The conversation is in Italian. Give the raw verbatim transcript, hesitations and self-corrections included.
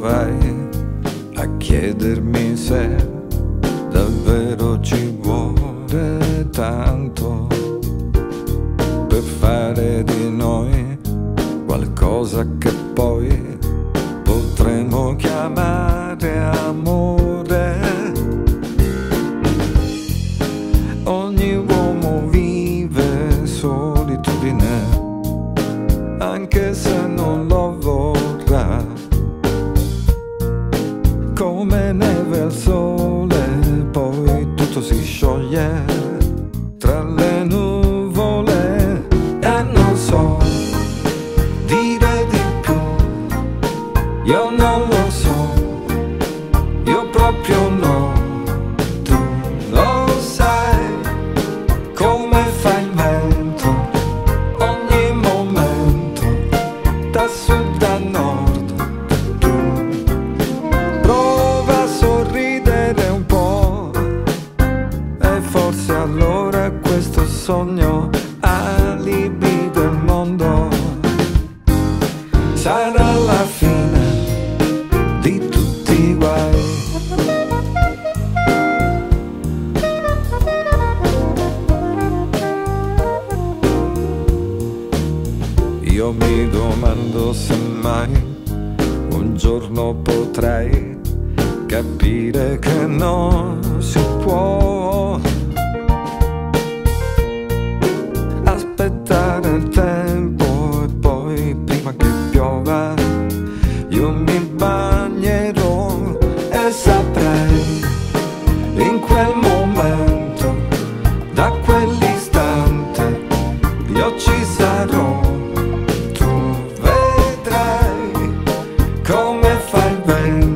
vai a chiedermi se davvero ci vuole tanto per fare di noi qualcosa che poi potremmo chiamare amore. Ogni uomo vive solitudine, anche se non lo vorrà, come neve al sole, poi tutto si scioglie tra le nuvole. E non so dire di più, io non lo so, io proprio no. Tu lo sai come fa il vento, ogni momento, da sud a nord. Tu prova a sorridere un po', e forse allora questo sogno alibi del mondo sarà la fine di tutti i guai. Io mi domando se mai un giorno potrai capire che non si può aspettare il tempo, e poi prima che piova io mi bagnerò e saprei in quel momento, da quell'istante io ci sarò. Tu vedrai come fa il vento,